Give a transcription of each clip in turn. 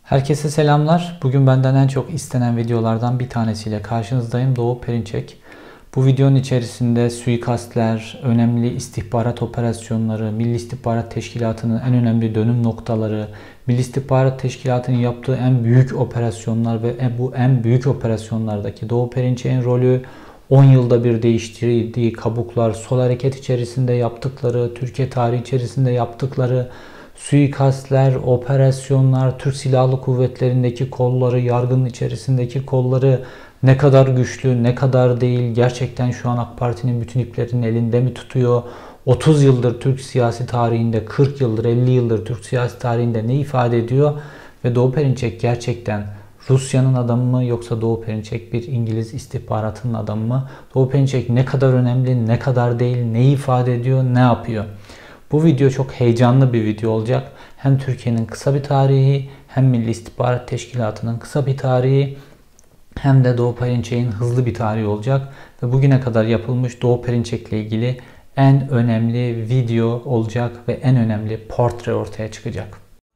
Herkese selamlar. Bugün benden en çok istenen videolardan bir tanesiyle karşınızdayım. Doğu Perinçek. Bu videonun içerisinde suikastler, önemli istihbarat operasyonları, Milli İstihbarat Teşkilatı'nın en önemli dönüm noktaları, Milli İstihbarat Teşkilatı'nın yaptığı en büyük operasyonlar ve bu en büyük operasyonlardaki Doğu Perinçek'in rolü, 10 yılda bir değiştirdiği kabuklar, sol hareket içerisinde yaptıkları, Türkiye tarihi içerisinde yaptıkları suikastler, operasyonlar, Türk Silahlı Kuvvetleri'ndeki kolları, yargının içerisindeki kolları ne kadar güçlü, ne kadar değil, gerçekten şu an AK Parti'nin bütün iplerini elinde mi tutuyor? 30 yıldır Türk siyasi tarihinde, 40 yıldır, 50 yıldır Türk siyasi tarihinde ne ifade ediyor? Ve Doğu Perinçek gerçekten Rusya'nın adamı mı yoksa Doğu Perinçek bir İngiliz istihbaratının adamı mı? Doğu Perinçek ne kadar önemli, ne kadar değil, ne ifade ediyor, ne yapıyor? Bu video çok heyecanlı bir video olacak. Hem Türkiye'nin kısa bir tarihi, hem Milli İstihbarat Teşkilatı'nın kısa bir tarihi, hem de Doğu Perinçek'in hızlı bir tarihi olacak. Ve bugüne kadar yapılmış Doğu Perinçek'le ilgili en önemli video olacak ve en önemli portre ortaya çıkacak.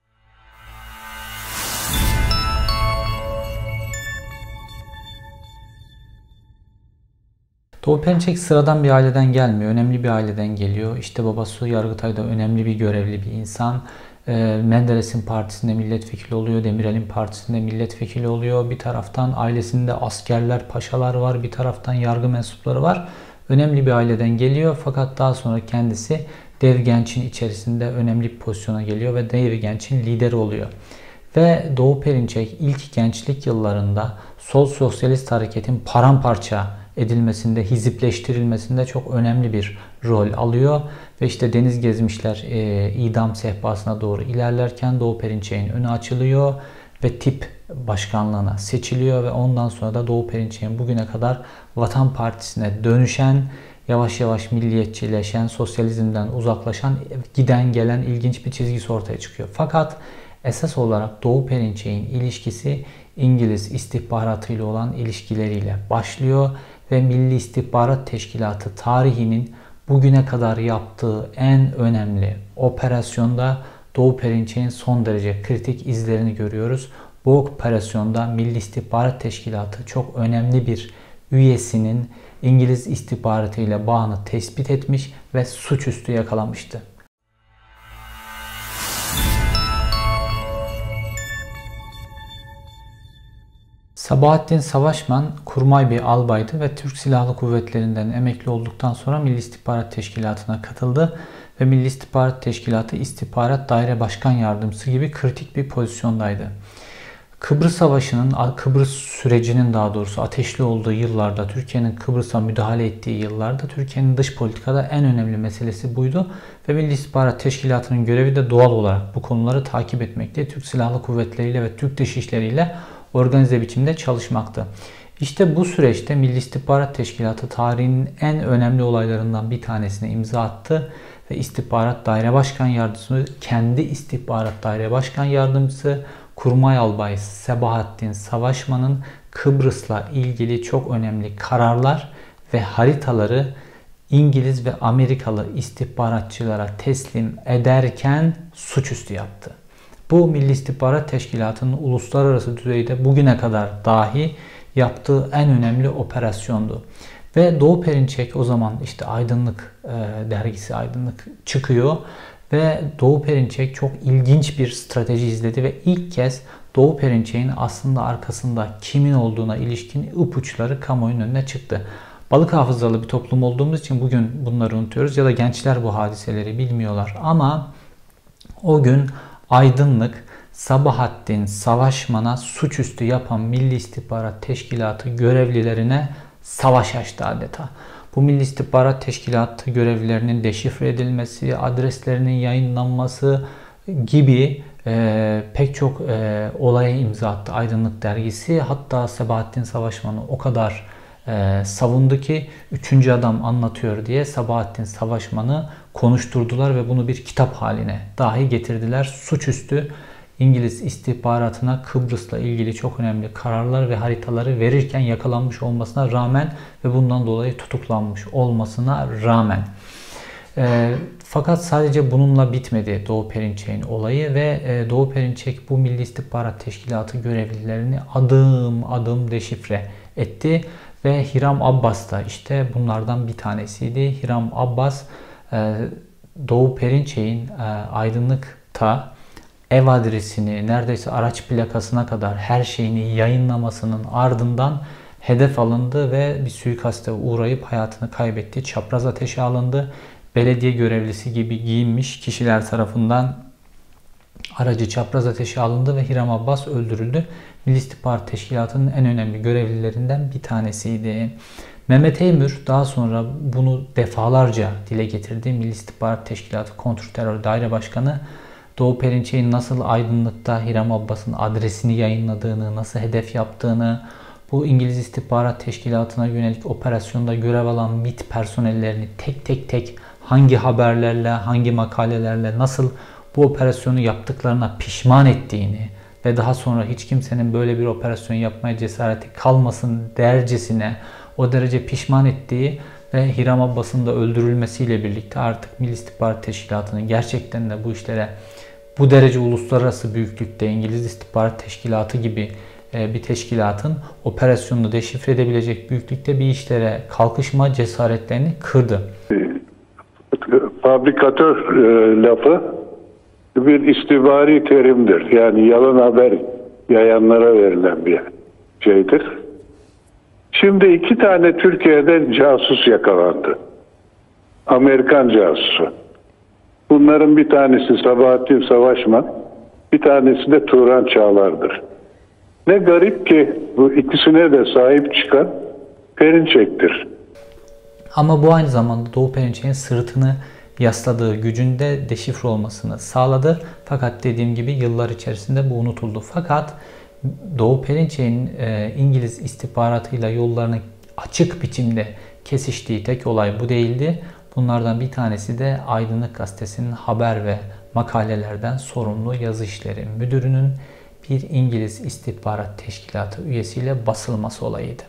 Doğu Perinçek sıradan bir aileden gelmiyor. Önemli bir aileden geliyor. İşte babası Yargıtay'da önemli bir görevli bir insan. Menderes'in partisinde milletvekili oluyor. Demirel'in partisinde milletvekili oluyor. Bir taraftan ailesinde askerler, paşalar var. Bir taraftan yargı mensupları var. Önemli bir aileden geliyor. Fakat daha sonra kendisi Dev Genç'in içerisinde önemli bir pozisyona geliyor ve Dev Genç'in lideri oluyor. Ve Doğu Perinçek ilk gençlik yıllarında sol sosyalist hareketin paramparça edilmesinde, hizipleştirilmesinde çok önemli bir rol alıyor. Ve işte Deniz Gezmişler idam sehpasına doğru ilerlerken Doğu Perinçek'in önü açılıyor ve tip başkanlığına seçiliyor ve ondan sonra da Doğu Perinçek'in bugüne kadar Vatan Partisi'ne dönüşen, yavaş yavaş milliyetçileşen, sosyalizmden uzaklaşan, giden gelen ilginç bir çizgisi ortaya çıkıyor. Fakat esas olarak Doğu Perinçek'in ilişkisi İngiliz istihbaratı ile olan ilişkileriyle başlıyor ve Milli İstihbarat Teşkilatı tarihinin bugüne kadar yaptığı en önemli operasyonda Doğu Perinçek'in son derece kritik izlerini görüyoruz. Bu operasyonda Milli İstihbarat Teşkilatı çok önemli bir üyesinin İngiliz istihbaratı ile bağını tespit etmiş ve suçüstü yakalamıştı. Sabahattin Savaşman kurmay bir albaydı ve Türk Silahlı Kuvvetleri'nden emekli olduktan sonra Milli İstihbarat Teşkilatı'na katıldı ve Milli İstihbarat Teşkilatı İstihbarat Daire Başkan Yardımcısı gibi kritik bir pozisyondaydı. Kıbrıs Savaşı'nın, Kıbrıs sürecinin daha doğrusu ateşli olduğu yıllarda, Türkiye'nin Kıbrıs'a müdahale ettiği yıllarda Türkiye'nin dış politikada en önemli meselesi buydu ve Milli İstihbarat Teşkilatı'nın görevi de doğal olarak bu konuları takip etmekte, Türk Silahlı Kuvvetleri ile ve Türk Dışişleri ile organize biçimde çalışmaktı. İşte bu süreçte Milli İstihbarat Teşkilatı tarihinin en önemli olaylarından bir tanesine imza attı ve İstihbarat Daire Başkan Yardımcısı, kendi İstihbarat Daire Başkan Yardımcısı Kurmay Albay Sabahattin Savaşman'ın Kıbrıs'la ilgili çok önemli kararlar ve haritaları İngiliz ve Amerikalı istihbaratçılara teslim ederken suçüstü yaptı. Bu Milli İstihbarat Teşkilatı'nın uluslararası düzeyde bugüne kadar dahi yaptığı en önemli operasyondu. Ve Doğu Perinçek o zaman işte Aydınlık dergisi Aydınlık çıkıyor ve Doğu Perinçek çok ilginç bir strateji izledi ve ilk kez Doğu Perinçek'in aslında arkasında kimin olduğuna ilişkin ipuçları kamuoyunun önüne çıktı. Balık hafızalı bir toplum olduğumuz için bugün bunları unutuyoruz ya da gençler bu hadiseleri bilmiyorlar ama o gün Aydınlık Sabahattin Savaşman'a suçüstü yapan Milli İstihbarat Teşkilatı görevlilerine savaş açtı adeta. Bu Milli İstihbarat Teşkilatı görevlilerinin deşifre edilmesi, adreslerinin yayınlanması gibi pek çok olaya imza attı Aydınlık dergisi. Hatta Sabahattin Savaşman'ı o kadar savundu ki 3. adam anlatıyor diye Sabahattin Savaşman'ı konuşturdular ve bunu bir kitap haline dahi getirdiler. Suçüstü İngiliz istihbaratına Kıbrıs'la ilgili çok önemli kararlar ve haritaları verirken yakalanmış olmasına rağmen ve bundan dolayı tutuklanmış olmasına rağmen. Fakat sadece bununla bitmedi Doğu Perinçek'in olayı ve Doğu Perinçek bu Milli İstihbarat Teşkilatı görevlilerini adım adım deşifre etti ve Hiram Abbas da işte bunlardan bir tanesiydi. Hiram Abbas Doğu Perinçek'in Aydınlık'ta ev adresini, neredeyse araç plakasına kadar her şeyini yayınlamasının ardından hedef alındı ve bir suikaste uğrayıp hayatını kaybetti. Çapraz ateşe alındı. Belediye görevlisi gibi giyinmiş kişiler tarafından aracı çapraz ateşe alındı ve Hiram Abbas öldürüldü. Milli İstihbarat Teşkilatı'nın en önemli görevlilerinden bir tanesiydi. Mehmet Eymür daha sonra bunu defalarca dile getirdi. Milli İstihbarat Teşkilatı Kontrterör Daire Başkanı Doğu Perinçek'in nasıl Aydınlık'ta Hiram Abbas'ın adresini yayınladığını, nasıl hedef yaptığını, bu İngiliz İstihbarat Teşkilatı'na yönelik operasyonda görev alan MİT personellerini tek tek hangi haberlerle, hangi makalelerle nasıl bu operasyonu yaptıklarına pişman ettiğini ve daha sonra hiç kimsenin böyle bir operasyon yapmaya cesareti kalmasın dercesine o derece pişman ettiği ve Hiram Abbas'ın da öldürülmesiyle birlikte artık Milli İstihbarat Teşkilatı'nın gerçekten de bu işlere bu derece uluslararası büyüklükte İngiliz İstihbarat Teşkilatı gibi bir teşkilatın operasyonunu deşifre edebilecek büyüklükte bir işlere kalkışma cesaretlerini kırdı. Fabrikatör lafı bir istihbari terimdir. Yani yalan haber yayanlara verilen bir şeydir. Şimdi 2 tane Türkiye'de casus yakalandı. Amerikan casusu. Bunların bir tanesi Sabahattin Savaşman, bir tanesi de Turan Çağlar'dır. Ne garip ki bu ikisine de sahip çıkan Perinçek'tir. Ama bu aynı zamanda Doğu Perinçek'in sırtını yasladığı gücünde deşifre olmasını sağladı. Fakat dediğim gibi yıllar içerisinde bu unutuldu. Fakat Doğu Perinçek'in İngiliz istihbaratıyla yollarını açık biçimde kesiştiği tek olay bu değildi. Bunlardan bir tanesi de Aydınlık Gazetesi'nin haber ve makalelerden sorumlu yazı işleri müdürünün bir İngiliz istihbarat teşkilatı üyesiyle basılması olayıydı.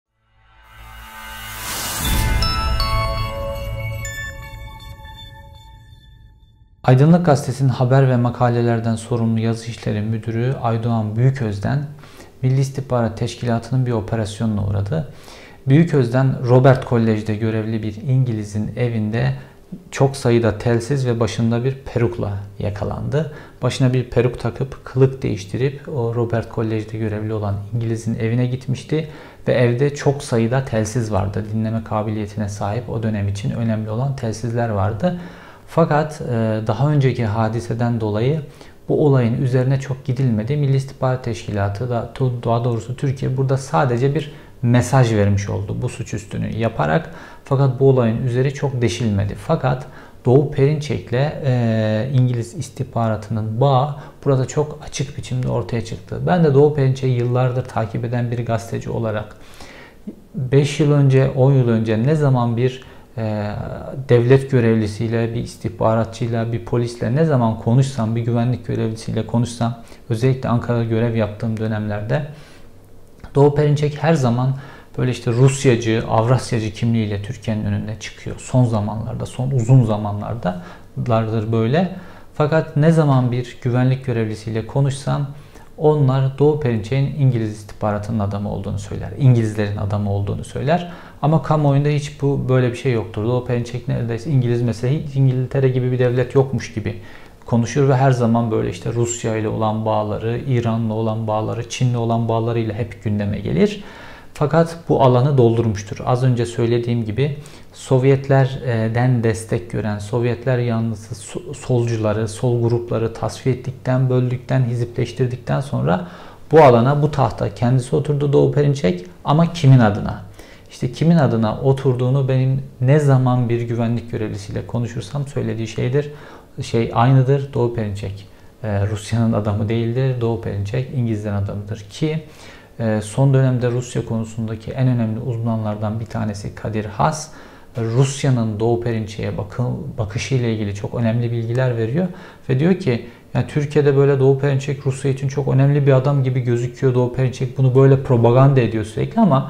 Aydınlık Gazetesi'nin haber ve makalelerden sorumlu yazı işleri müdürü Aydoğan Büyüköz'den Milli İstihbarat Teşkilatı'nın bir operasyonuna uğradı. Büyüköz'den Robert Kolej'de görevli bir İngiliz'in evinde çok sayıda telsiz ve başında bir perukla yakalandı. Başına bir peruk takıp kılık değiştirip o Robert Kolej'de görevli olan İngiliz'in evine gitmişti ve evde çok sayıda telsiz vardı. Dinleme kabiliyetine sahip o dönem için önemli olan telsizler vardı. Fakat daha önceki hadiseden dolayı bu olayın üzerine çok gidilmedi. Milli İstihbarat Teşkilatı da daha doğrusu Türkiye burada sadece bir mesaj vermiş oldu bu suçüstünü yaparak. Fakat bu olayın üzeri çok deşilmedi. Fakat Doğu Perinçek'le İngiliz istihbaratının bağı burada çok açık biçimde ortaya çıktı. Ben de Doğu Perinçek'i yıllardır takip eden bir gazeteci olarak 5 yıl önce, 10 yıl önce ne zaman bir devlet görevlisiyle, bir istihbaratçıyla, bir polisle ne zaman konuşsam, bir güvenlik görevlisiyle konuşsam, özellikle Ankara'da görev yaptığım dönemlerde Doğu Perinçek her zaman böyle işte Rusyacı, Avrasyacı kimliğiyle Türkiye'nin önüne çıkıyor. Son zamanlarda, son uzun zamanlardır böyle. Fakat ne zaman bir güvenlik görevlisiyle konuşsam onlar Doğu Perinçek'in İngiliz istihbaratının adamı olduğunu söyler. İngilizlerin adamı olduğunu söyler. Ama kamuoyunda hiç bu böyle bir şey yoktur. Doğu Perinçek neredeyse İngiliz mesela hiç İngiltere gibi bir devlet yokmuş gibi konuşur ve her zaman böyle işte Rusya ile olan bağları, İran'la olan bağları, Çin'le olan bağlarıyla hep gündeme gelir. Fakat bu alanı doldurmuştur. Az önce söylediğim gibi Sovyetlerden destek gören, Sovyetler yanlısı solcuları, sol grupları tasfiye ettikten, böldükten, hizipleştirdikten sonra bu alana, bu tahta kendisi oturdu Doğu Perinçek ama kimin adına? İşte kimin adına oturduğunu benim ne zaman bir güvenlik görevlisiyle konuşursam söylediği aynıdır. Doğu Perinçek Rusya'nın adamı değildir. Doğu Perinçek İngilizlerin adamıdır ki son dönemde Rusya konusundaki en önemli uzmanlardan bir tanesi Kadir Has, Rusya'nın Doğu Perinçek'e bakışıyla ilgili çok önemli bilgiler veriyor ve diyor ki yani Türkiye'de böyle Doğu Perinçek Rusya için çok önemli bir adam gibi gözüküyor. Doğu Perinçek bunu böyle propaganda ediyor sürekli ama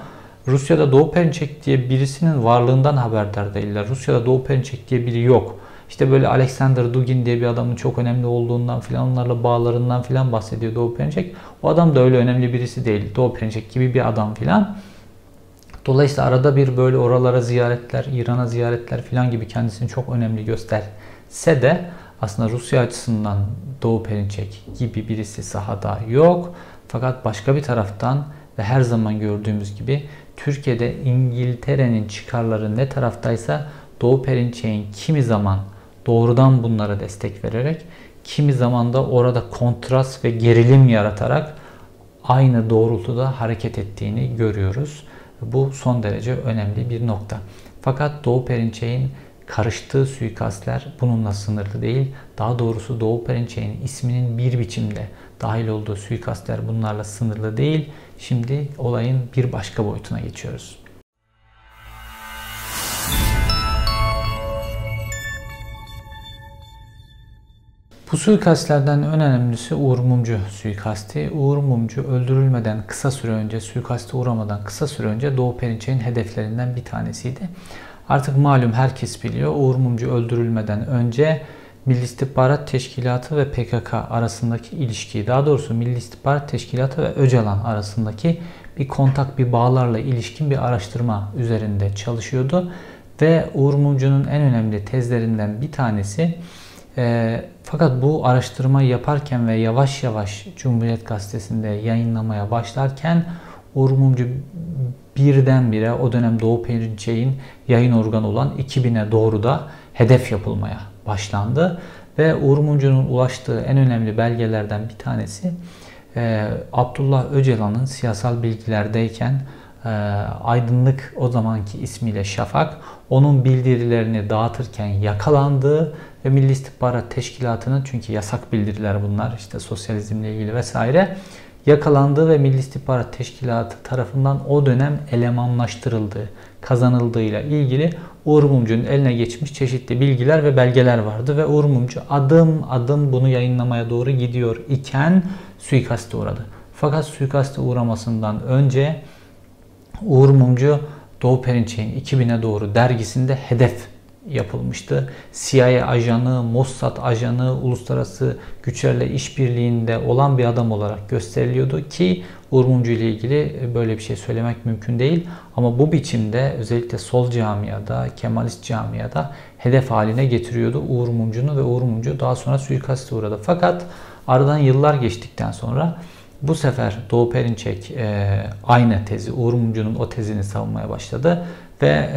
Rusya'da Doğu Perinçek diye birisinin varlığından haberdar değiller. Rusya'da Doğu Perinçek diye biri yok. İşte böyle Alexander Dugin diye bir adamın çok önemli olduğundan filan, onlarla bağlarından filan bahsediyor Doğu Perinçek. O adam da öyle önemli birisi değil. Doğu Perinçek gibi bir adam filan. Dolayısıyla arada bir böyle oralara ziyaretler, İran'a ziyaretler filan gibi kendisini çok önemli gösterse de aslında Rusya açısından Doğu Perinçek gibi birisi sahada yok. Fakat başka bir taraftan ve her zaman gördüğümüz gibi Türkiye'de İngiltere'nin çıkarları ne taraftaysa Doğu Perinçek'in kimi zaman doğrudan bunlara destek vererek, kimi zaman da orada kontrast ve gerilim yaratarak aynı doğrultuda hareket ettiğini görüyoruz. Bu son derece önemli bir nokta. Fakat Doğu Perinçek'in karıştığı suikastler bununla sınırlı değil. Daha doğrusu Doğu Perinçek'in isminin bir biçimde dahil olduğu suikastler bunlarla sınırlı değil. Şimdi olayın bir başka boyutuna geçiyoruz. Bu suikastlerden en önemlisi Uğur Mumcu suikasti. Uğur Mumcu öldürülmeden kısa süre önce, suikaste uğramadan kısa süre önce Doğu Perinçek'in hedeflerinden bir tanesiydi. Artık malum herkes biliyor. Uğur Mumcu öldürülmeden önce Milli İstihbarat Teşkilatı ve PKK arasındaki ilişkiyi, daha doğrusu Milli İstihbarat Teşkilatı ve Öcalan arasındaki bir kontak, bir bağlarla ilişkin bir araştırma üzerinde çalışıyordu. Ve Uğur Mumcu'nun en önemli tezlerinden bir tanesi, fakat bu araştırmayı yaparken ve yavaş yavaş Cumhuriyet Gazetesi'nde yayınlamaya başlarken Uğur Mumcu birdenbire o dönem Doğu Perinçek'in yayın organı olan 2000'e doğru da hedef yapılmaya başlandı. Ve Uğur Mumcu'nun ulaştığı en önemli belgelerden bir tanesi Abdullah Öcalan'ın siyasal bilgilerdeyken Aydınlık, o zamanki ismiyle Şafak, onun bildirilerini dağıtırken yakalandığı ve Milli İstihbarat Teşkilatı'nın, çünkü yasak bildiriler bunlar, işte sosyalizmle ilgili vesaire, yakalandığı ve Milli İstihbarat Teşkilatı tarafından o dönem elemanlaştırıldığı, kazanıldığıyla ilgili Uğur Mumcu'nun eline geçmiş çeşitli bilgiler ve belgeler vardı ve Uğur Mumcu adım adım bunu yayınlamaya doğru gidiyor iken suikaste uğradı. Fakat suikaste uğramasından önce Uğur Mumcu Doğu Perinçek'in 2000'e doğru dergisinde hedef yapılmıştı. CIA ajanı, Mossad ajanı, uluslararası güçlerle işbirliğinde olan bir adam olarak gösteriliyordu ki Uğur Mumcu ile ilgili böyle bir şey söylemek mümkün değil. Ama bu biçimde özellikle sol camiada, Kemalist camiada hedef haline getiriyordu Uğur Mumcu'nu ve Uğur Mumcu daha sonra suikaste uğradı. Fakat aradan yıllar geçtikten sonra bu sefer Doğu Perinçek aynı tezi, Uğur Mumcu'nun o tezini savunmaya başladı ve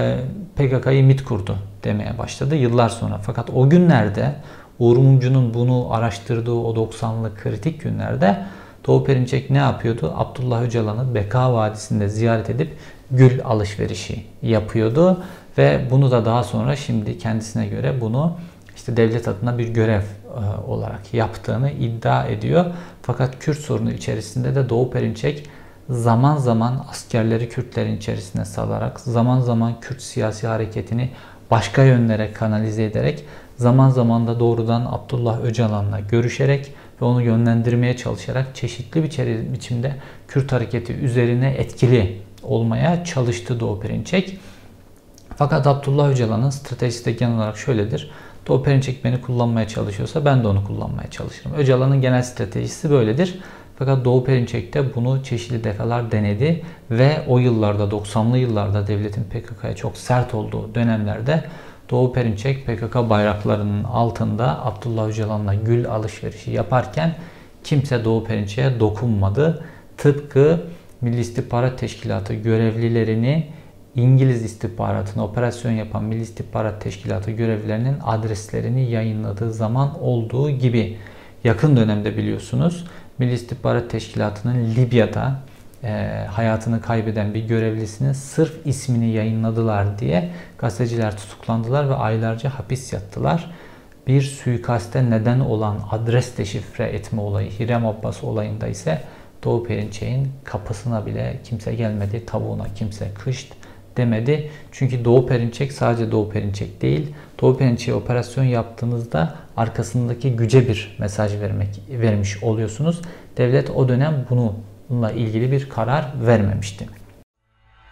PKK'yı MİT kurdu demeye başladı yıllar sonra. Fakat o günlerde Uğur Mumcu'nun bunu araştırdığı o 90'lı kritik günlerde Doğu Perinçek ne yapıyordu? Abdullah Öcalan'ı Beka Vadisi'nde ziyaret edip gül alışverişi yapıyordu ve bunu da daha sonra şimdi kendisine göre bunu işte devlet adına bir görev olarak yaptığını iddia ediyor. Fakat Kürt sorunu içerisinde de Doğu Perinçek zaman zaman askerleri Kürtlerin içerisine salarak, zaman zaman Kürt siyasi hareketini başka yönlere kanalize ederek, zaman zaman da doğrudan Abdullah Öcalan'la görüşerek ve onu yönlendirmeye çalışarak çeşitli bir biçimde Kürt hareketi üzerine etkili olmaya çalıştı Doğu Perinçek. Fakat Abdullah Öcalan'ın stratejisi de genel olarak şöyledir: Doğu Perinçek beni kullanmaya çalışıyorsa ben de onu kullanmaya çalışırım. Öcalan'ın genel stratejisi böyledir. Fakat Doğu Perinçek de bunu çeşitli defalar denedi ve o yıllarda, 90'lı yıllarda devletin PKK'ya çok sert olduğu dönemlerde Doğu Perinçek PKK bayraklarının altında Abdullah Öcalan'la gül alışverişi yaparken kimse Doğu Perinçek'e dokunmadı. Tıpkı Milli İstihbarat Teşkilatı görevlilerini İngiliz istihbaratına operasyon yapan Milli İstihbarat Teşkilatı görevlilerinin adreslerini yayınladığı zaman olduğu gibi. Yakın dönemde biliyorsunuz Milli İstihbarat Teşkilatı'nın Libya'da hayatını kaybeden bir görevlisinin sırf ismini yayınladılar diye gazeteciler tutuklandılar ve aylarca hapis yattılar. Bir suikaste neden olan adres deşifre etme olayı, Hirem Abbas olayında ise Doğu Perinçek'in kapısına bile kimse gelmedi, tavuğuna kimse kışt demedi. Çünkü Doğu Perinçek sadece Doğu Perinçek değil. Doğu Perinçek'e operasyon yaptığınızda arkasındaki güce bir mesaj vermiş oluyorsunuz. Devlet o dönem bununla ilgili bir karar vermemişti.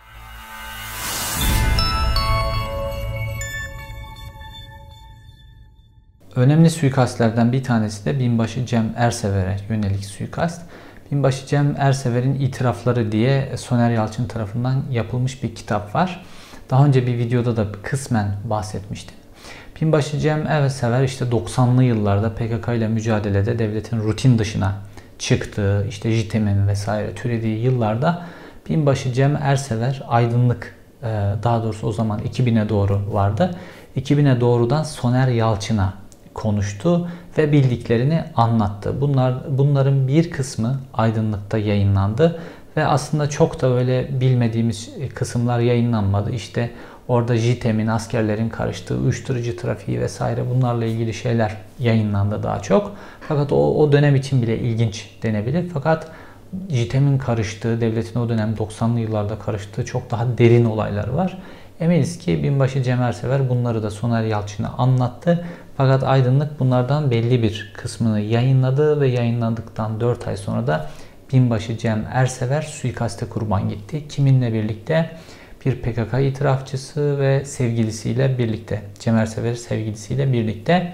Önemli suikastlerden bir tanesi de Binbaşı Cem Ersever'e yönelik suikast. Binbaşı Cem Ersever'in itirafları diye Soner Yalçın tarafından yapılmış bir kitap var. Daha önce bir videoda da kısmen bahsetmiştim. Binbaşı Cem Ersever işte 90'lı yıllarda PKK ile mücadelede devletin rutin dışına çıktığı, işte JITEM'in vesaire türediği yıllarda Binbaşı Cem Ersever aydınlık, daha doğrusu o zaman 2000'e doğru vardı. 2000'e doğrudan Soner Yalçın'a konuştu ve bildiklerini anlattı. Bunların bir kısmı aydınlıkta yayınlandı ve aslında çok da öyle bilmediğimiz kısımlar yayınlanmadı. İşte orada JITEM'in, askerlerin karıştığı uyuşturucu trafiği vesaire bunlarla ilgili şeyler yayınlandı daha çok. Fakat o dönem için bile ilginç denebilir. Fakat JITEM'in karıştığı, devletin o dönem 90'lı yıllarda karıştığı çok daha derin olaylar var. Eminiz ki Binbaşı Cem Ersever bunları da Soner Yalçın'a anlattı. Fakat aydınlık bunlardan belli bir kısmını yayınladı ve yayınlandıktan 4 ay sonra da Binbaşı Cem Ersever suikaste kurban gitti. Kiminle birlikte? Bir PKK itirafçısı ve sevgilisiyle birlikte. Cem Ersever sevgilisiyle birlikte.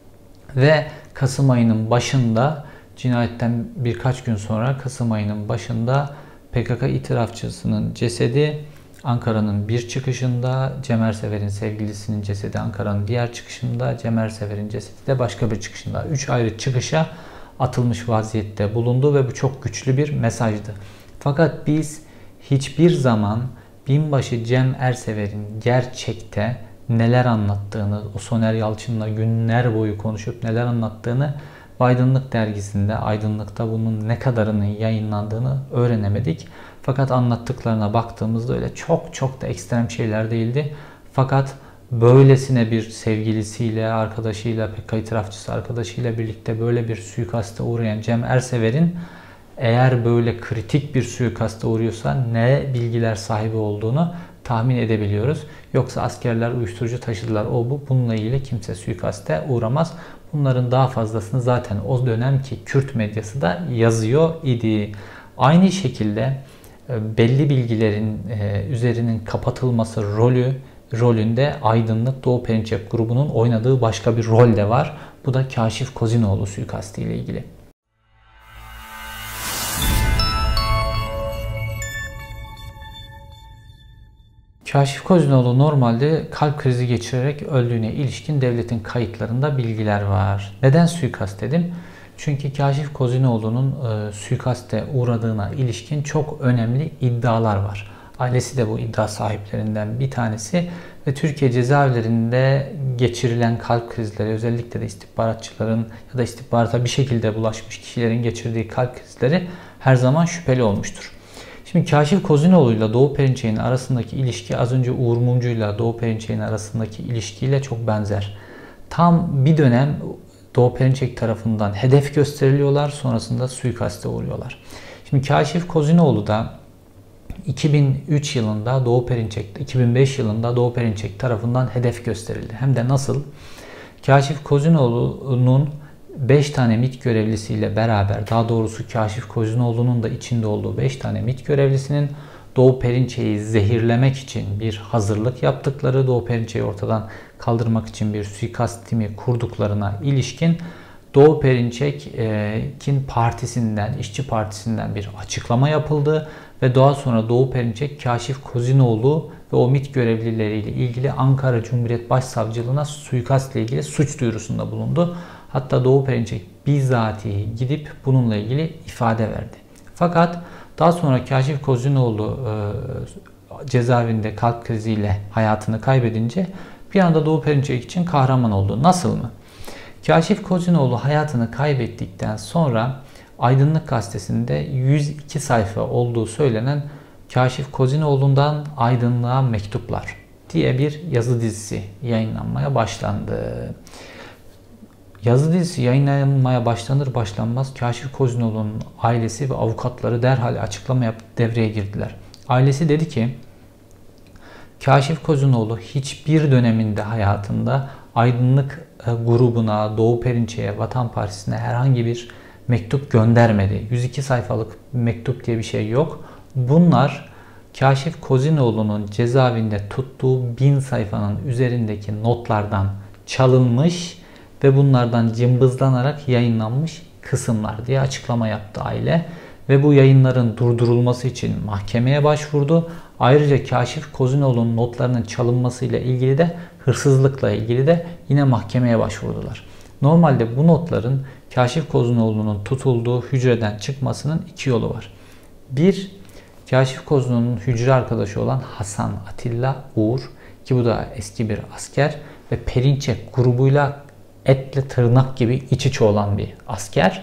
Ve Kasım ayının başında, cinayetten birkaç gün sonra Kasım ayının başında PKK itirafçısının cesedi Ankara'nın bir çıkışında, Cem Ersever'in sevgilisinin cesedi Ankara'nın diğer çıkışında, Cem Ersever'in cesedi de başka bir çıkışında. 3 ayrı çıkışa atılmış vaziyette bulundu ve bu çok güçlü bir mesajdı. Fakat biz hiçbir zaman Binbaşı Cem Ersever'in gerçekte neler anlattığını, o Soner Yalçın'la günler boyu konuşup neler anlattığını Aydınlık dergisinde, Aydınlık'ta bunun ne kadarının yayınlandığını öğrenemedik. Fakat anlattıklarına baktığımızda öyle çok da ekstrem şeyler değildi. Fakat böylesine bir sevgilisiyle, arkadaşıyla, PKK itirafçısı arkadaşıyla birlikte böyle bir suikaste uğrayan Cem Ersever'in eğer böyle kritik bir suikaste uğruyorsa ne bilgiler sahibi olduğunu tahmin edebiliyoruz. Yoksa askerler uyuşturucu taşıdılar, bununla ilgili kimse suikaste uğramaz. Bunların daha fazlasını zaten o dönemki Kürt medyası da yazıyor idi. Aynı şekilde belli bilgilerin üzerinin kapatılması rolünde Aydınlık Doğu Perinçek grubunun oynadığı başka bir rol de var. Bu da Kaşif Kozinoğlu suikastı ile ilgili. Kaşif Kozinoğlu normalde kalp krizi geçirerek öldüğüne ilişkin devletin kayıtlarında bilgiler var. Neden suikast dedim? Çünkü Kaşif Kozinoğlu'nun suikaste uğradığına ilişkin çok önemli iddialar var. Ailesi de bu iddia sahiplerinden bir tanesi ve Türkiye cezaevlerinde geçirilen kalp krizleri, özellikle de istihbaratçıların ya da istihbarata bir şekilde bulaşmış kişilerin geçirdiği kalp krizleri her zaman şüpheli olmuştur. Şimdi Kaşif Kozinoğlu ile Doğu Perinçek'in arasındaki ilişki az önce Uğur Mumcu ile Doğu Perinçek'in arasındaki ilişkiyle çok benzer. Tam bir dönem Doğu Perinçek tarafından hedef gösteriliyorlar, sonrasında suikaste uğruyorlar. Şimdi Kaşif Kozinoğlu da 2003 yılında Doğu Perinçek, 2005 yılında Doğu Perinçek tarafından hedef gösterildi. Hem de nasıl? Kaşif Kozinoğlu'nun 5 tane MİT görevlisiyle beraber, daha doğrusu Kaşif Kozinoğlu'nun da içinde olduğu 5 tane MİT görevlisinin Doğu Perinçek'i zehirlemek için bir hazırlık yaptıkları, Doğu Perinçek'i ortadan kaldırmak için bir suikast timi kurduklarına ilişkin Doğu Perinçek'in partisinden, İşçi Partisi'nden bir açıklama yapıldı ve daha sonra Doğu Perinçek, Kaşif Kozinoğlu ve o MİT görevlileriyle ilgili Ankara Cumhuriyet Başsavcılığına suikastla ilgili suç duyurusunda bulundu. Hatta Doğu Perinçek bizatihi gidip bununla ilgili ifade verdi. Fakat daha sonra Kaşif Kozinoğlu cezaevinde kalp kriziyle hayatını kaybedince bir anda Doğu Perinçek için kahraman oldu. Nasıl mı? Kaşif Kozinoğlu hayatını kaybettikten sonra Aydınlık Gazetesi'nde 102 sayfa olduğu söylenen Kaşif Kozinoğlu'ndan Aydınlığa Mektuplar diye bir yazı dizisi yayınlanmaya başlandı. Yazı dizisi yayınlanmaya başlanır başlanmaz Kaşif Kozinoğlu'nun ailesi ve avukatları derhal açıklama yapıp devreye girdiler. Ailesi dedi ki Kaşif Kozinoğlu hiçbir döneminde hayatında Aydınlık grubuna, Doğu Perinçek'e, Vatan Partisi'ne herhangi bir mektup göndermedi. 102 sayfalık mektup diye bir şey yok. Bunlar Kaşif Kozinoğlu'nun cezaevinde tuttuğu 1000 sayfanın üzerindeki notlardan çalınmış ve bunlardan cımbızlanarak yayınlanmış kısımlar diye açıklama yaptı aile. Ve bu yayınların durdurulması için mahkemeye başvurdu. Ayrıca Kaşif Kozunoğlu'nun notlarının çalınmasıyla ilgili de, hırsızlıkla ilgili de yine mahkemeye başvurdular. Normalde bu notların Kaşif Kozunoğlu'nun tutulduğu hücreden çıkmasının iki yolu var. Bir, Kaşif Kozunoğlu'nun hücre arkadaşı olan Hasan Atilla Uğur, ki bu da eski bir asker ve Perinçek grubuyla etle tırnak gibi iç içe olan bir asker.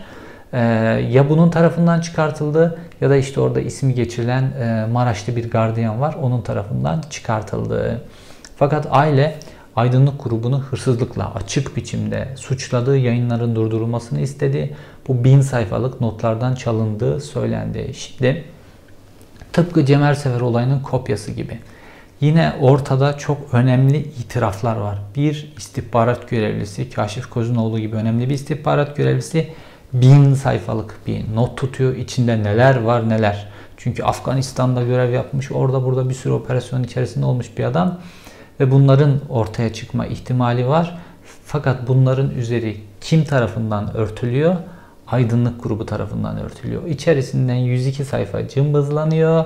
Ya bunun tarafından çıkartıldı ya da işte orada ismi geçirilen Maraşlı bir gardiyan var, onun tarafından çıkartıldı. Fakat aile aydınlık grubunu hırsızlıkla açık biçimde suçladığı yayınların durdurulmasını istedi. Bu 1000 sayfalık notlardan çalındığı söylendi. Şimdi tıpkı Cem Ersever olayının kopyası gibi. Yine ortada çok önemli itiraflar var. Bir istihbarat görevlisi, Kaşif Kozunoğlu gibi önemli bir istihbarat görevlisi 1000 sayfalık bir not tutuyor. İçinde neler var neler. Çünkü Afganistan'da görev yapmış, orada burada bir sürü operasyon içerisinde olmuş bir adam. Ve bunların ortaya çıkma ihtimali var. Fakat bunların üzeri kim tarafından örtülüyor? Aydınlık grubu tarafından örtülüyor. İçerisinden 102 sayfa cımbızlanıyor.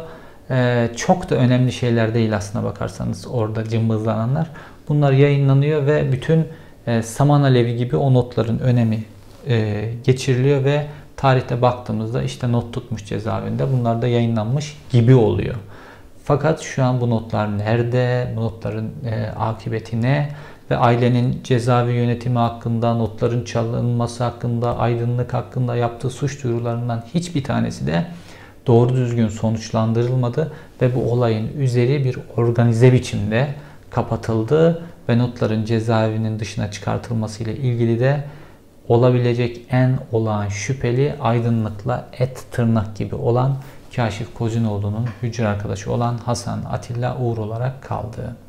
Çok da önemli şeyler değil aslına bakarsanız orada cımbızlananlar. Bunlar yayınlanıyor ve bütün saman alevi gibi o notların önemi geçiriliyor ve tarihte baktığımızda işte not tutmuş cezaevinde, bunlar da yayınlanmış gibi oluyor. Fakat şu an bu notlar nerede? Bu notların akıbeti ne? Ve ailenin cezaevi yönetimi hakkında, notların çalınması hakkında, aydınlık hakkında yaptığı suç duyurularından hiçbir tanesi de doğru düzgün sonuçlandırılmadı ve bu olayın üzeri bir organize biçimde kapatıldı ve notların cezaevinin dışına çıkartılması ile ilgili de olabilecek en olağan şüpheli aydınlıkla et tırnak gibi olan Kaşif Kozunoğlu'nun hücre arkadaşı olan Hasan Atilla Uğur olarak kaldı.